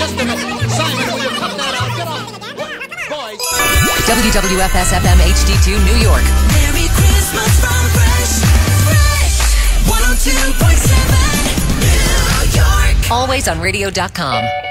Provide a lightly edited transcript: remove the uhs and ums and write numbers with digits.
Just a minute. Simon, will you cut that out? Get off. Boys. WWFS-FM HD2 New York. Merry Christmas from Fresh. 102.7 New York. Always on radio.com.